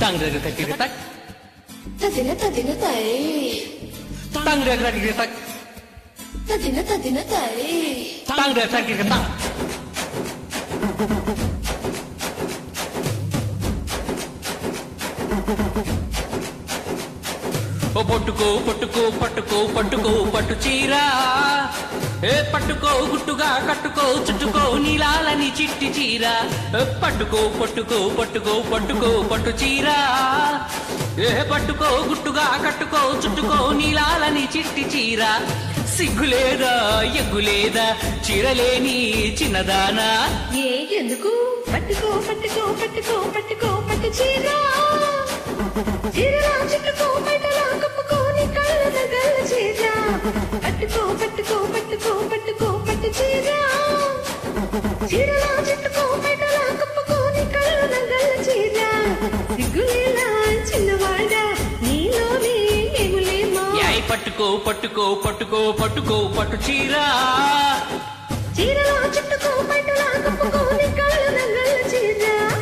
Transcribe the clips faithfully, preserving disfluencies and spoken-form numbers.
Tang re tak re tak. Tadina tadina tai. Tang re tak re tak. Tadina tadina tai. Tang re tak re tak. ఓ పట్టుకో పట్టుకో పట్టుకో పట్టుకో పట్టు చీర ఏ పట్టుకో గుట్టుగా కట్టుకో చుట్టుకో నీలాలని చిట్టి చీర పట్టుకో పట్టుకో పట్టుకో పట్టుకో పట్టు చీర ఏ పట్టుకో గుట్టుగా కట్టుకో చుట్టుకో నీలాలని చిట్టి చీర సిగ్గులేదా ఎగ్గులేదా చీరలేని చిన్నదానా ఏ ఎందుకు పట్టుకో పట్టుకో పట్టుకో పట్టుకో పట్టు చీర చీరలా చుట్టుకో బయటలా కప్పుకో నీ కళ్ళ గల్ల చీర పట్టుకో పట్టుకో పట్టుకో పట్టుకో పట్టు చీర చీరలా చుట్టుకో బయటలా కప్పుకో నీ కళ్ళ గల్ల చీర సిగ్గులేలా చిన్నవాడా నీలోనే ఏములేమా యాయ్ పట్టుకో పట్టుకో పట్టుకో పట్టుకో పట్టు చీర చీరలా చుట్టుకో బయటలా కప్పుకో నీ కళ్ళ గల్ల చీర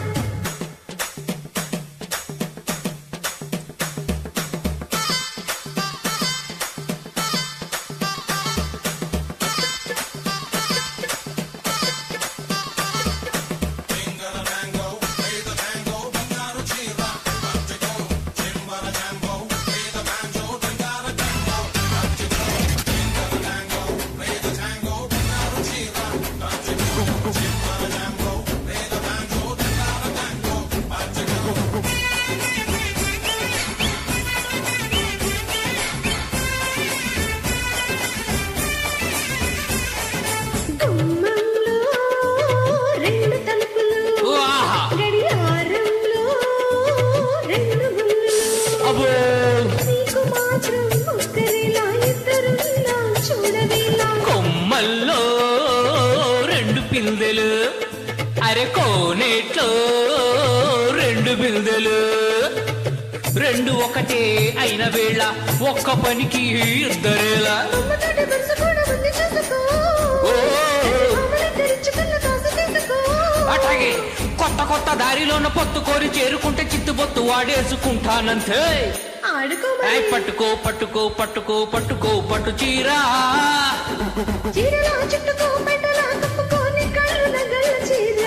కొమ్మల్లో రెండు పిందెలు అరే కోనేట్లో రెండు బిందెలు రెండు ఒకటే అయిన వేళ ఒక్క పనికి ఇద్దరేలా అట్లాగే కొత్త కొత్త దారిలోన పొత్తు కోరి చేరుకుంటే చిత్తుబొత్తు వాడేసుకుంటానంతే పట్టుకో పట్టుకో పట్టుకో పట్టుకో పట్టు చీరా చీరలా చుట్టుకో బయటలా కప్పుకో నీ కళ్ళు గల్ల చీర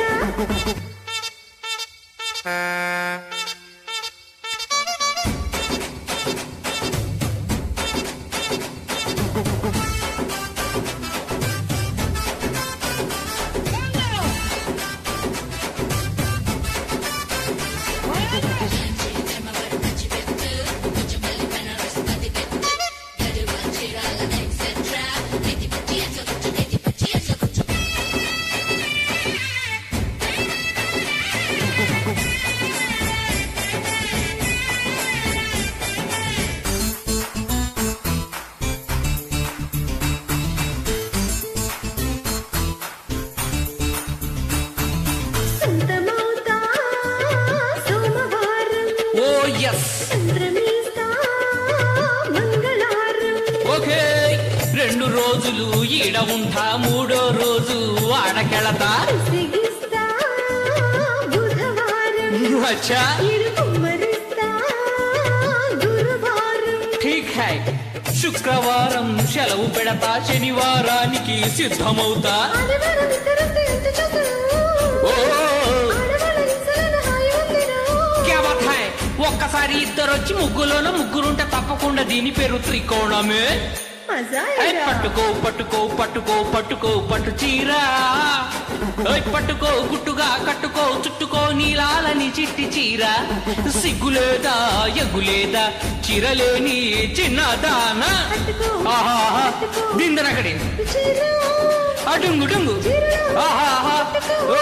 రెండు రోజులు ఈడ ఉంటా మూడో రోజు ఆడకెళతా అచ్చా ఠీక్ హై శుక్రవారం సెలవు పెడతా శనివారానికి సిద్ధమవుతా ఒక్కసారి ఇద్దరొచ్చి ముగ్గులోన ముగ్గురుంటే తప్పకుండా దీని పేరు త్రికోణమే పట్టుకో పట్టుకో పట్టుకో పట్టుకో పట్టు చీరా పట్టుకో గుట్టుగా కట్టుకో చుట్టుకో నీలాలని చిట్టి చీర సిగ్గులేదా ఎగ్గులేదా చీరలేని చిన్నదానా ఆహా దిందనకడి అడుంగు డుంగు ఆహా